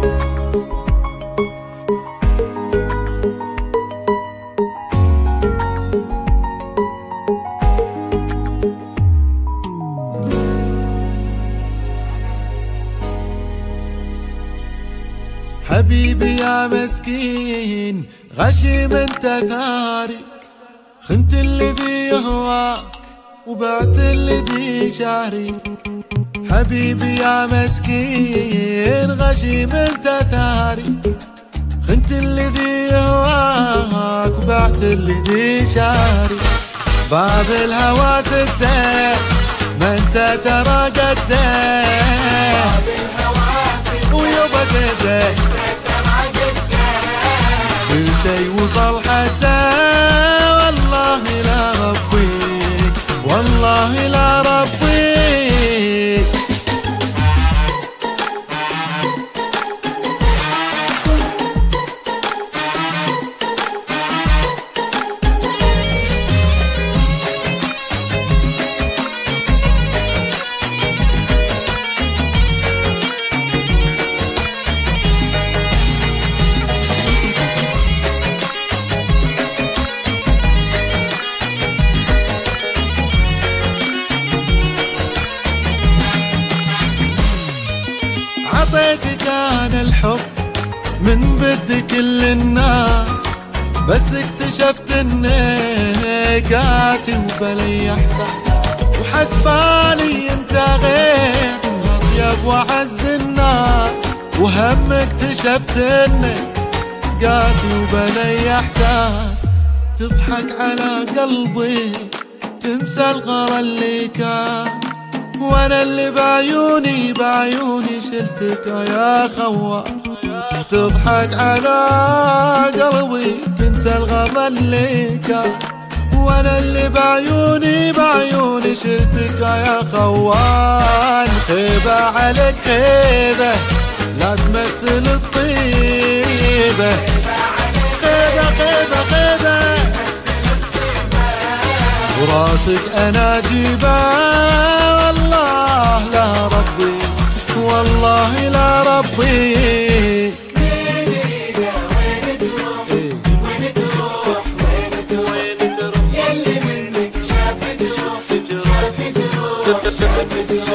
حبيبي يا مسكين غشيم انت ثارك، خنت الذي يهواك وبعت الذي شارك. حبيبي يا مسكين غشيم انت ثارك، خنت الذي يهواك وبعت الذي شارك. باب الهوى سده ما انت ترى قده، ويبا سده كل شي وصل حده. والله لا ربيك والله لا ربيك. عطيتك انا الحب من بد كل الناس، بس اكتشفت اني قاسي وبلي احساس. وحسبالي انت غير اطيب واعز الناس، وهم اكتشفت انك قاسي وبلي احساس. تضحك على قلبي تنسى الغرى اللي كان، وانا اللي بعيوني شلتك يا خوان. تضحك على قلبي تنسى الغرى اللي كان، وانا اللي بعيوني شلتك يا خوان. خيبة عليك خيبة لا تمثل الطيبة، خيبة وراسك انا جيبه. والله لا ربي والله لا ربي. وين تروح يلي منك شافت روح